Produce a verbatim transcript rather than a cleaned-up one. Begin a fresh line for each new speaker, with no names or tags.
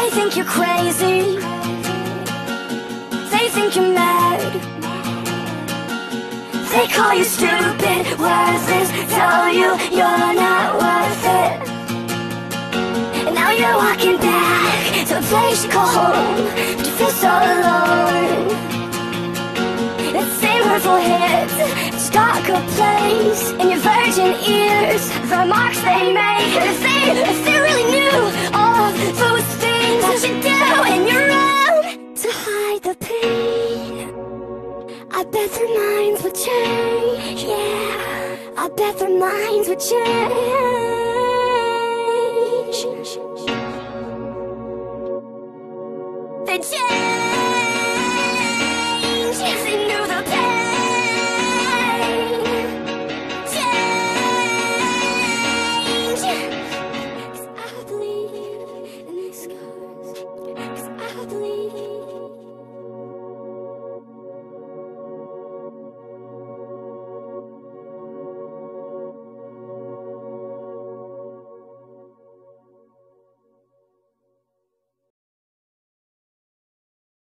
They think you're crazy, they think you're mad, they call you stupid, worthless, tell you you're not worth it. And now you're walking back to a place you call home, but you feel so alone. That same hurtful hit stuck a place in your virgin ears, the remarks they make. If they, if they really knew all of those things that you do in your own to hide the pain, I bet their minds would change, yeah, I bet their minds would change. They change.